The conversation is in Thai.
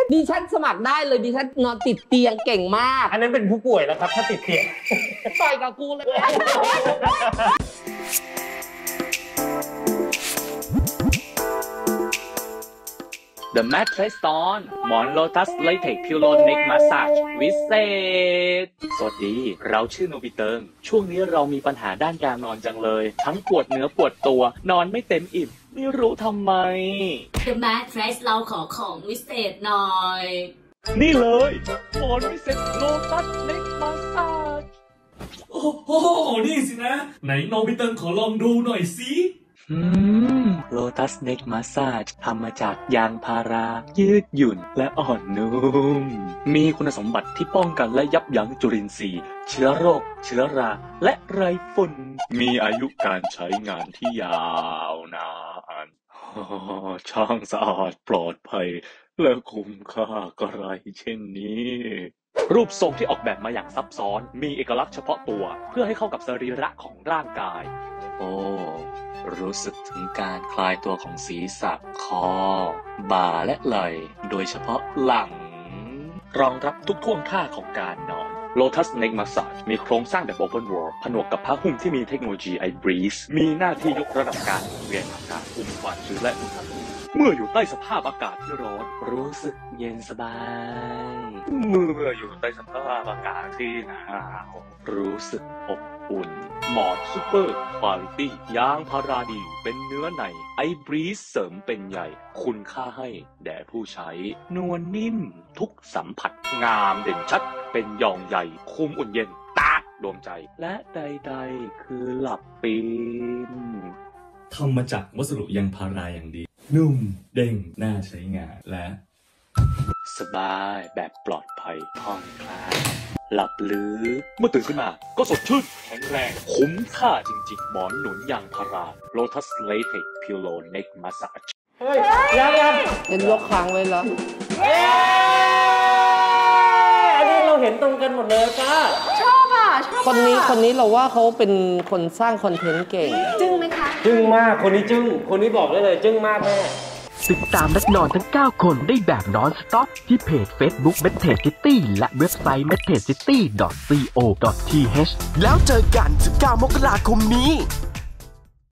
ดิฉันสมัครได้เลยดิฉันนอนติดเตียงเก่งมากอันนั้นเป็นผู้ป่วยแล้วครับถ้าติดเตียงต่อยกับกูเลย The Mattress Stone หมอน Lotus Latex Pillow Neck Massage วิเศษสวัสดีเราชื่อโนบิเติงช่วงนี้เรามีปัญหาด้านการนอนจังเลยทั้งปวดเนื้อปวดตัวนอนไม่เต็มอิ่มไม่รู้ทำไม The Mattress เราขอของวิเศษหน่อยนี่เลยหมอนวิเศษ Lotus Neck Massage โอ้โหนี่สินะไหนโนบิเติงขอลองดูหน่อยสิ Lotus Neck Massage ทำมาจากยางพารายืดหยุ่นและอ่อนนุ่มมีคุณสมบัติที่ป้องกันและยับยั้งจุลินทรีย์เชื้อโรคเชื้อราและไรฝุ่นมีอายุการใช้งานที่ยาวนานช่างสะอาดปลอดภัยและคุ้มค่ากระไรเช่นนี้รูปทรงที่ออกแบบมาอย่างซับซ้อนมีเอกลักษณ์เฉพาะตัวเพื่อให้เข้ากับสรีระของร่างกายรู้สึกถึงการคลายตัวของศีรษะคอบ่าและไหล่โดยเฉพาะหลังรองรับทุกท่วงท่าของการนอน Lotus Neck Massage มีโครงสร้างแบบ Open Wall ผนวกกับผ้าหุ้มที่มีเทคโนโลยี iBreeze มีหน้าที่ยกระดับการเวียนอากาศคุมความชื้นและอุณหภูมิเมื่ออยู่ใต้สภาพอากาศที่ร้อนรู้สึกเย็นสบายเมื่ออยู่ใต้สภาพอากาศที่หนาวรู้สึกอบอุ่นหมอนซูเปอร์ควอลิตี้ยางพาราดีเป็นเนื้อในไอบรีสเสริมเป็นใหญ่คุณค่าให้แด่ผู้ใช้นวลนิ่มทุกสัมผัสงามเด่นชัดเป็นยองใหญ่คุมอุ่นเย็นตากดวงใจและใดๆคือหลับปีนทำมาจากวัสดุยางพาราอย่างดีนุ่มเด้งน่าใช้งานและสบายแบบปลอดภัยผ่อนคลายหลับลึกเมื่อตื่นขึ้นมาก็สดชื่นแข็งแรงคุ้มค่าจริงๆหมอนหนุนยางพารา Lotus Latex Pillow Neck Massage เฮ้ยยังเป็นยกค้างไว้แล้วอันนี้เราเห็นตรงกันหมดเลยป้าชอบอ่ะชอบคนนี้เราว่าเขาเป็นคนสร้างคอนเทนต์เก่งจึ้งไหมคะจึ้งมากคนนี้จึ้งคนนี้บอกได้เลยจึ้งมากแม่ติดตามนักนอนทั้ง9คนได้แบบนอนสต็อปที่เพจ Facebook Matrix City และเว็บไซต์ matrixcity.co.th แล้วเจอกัน19 มกราคมนี้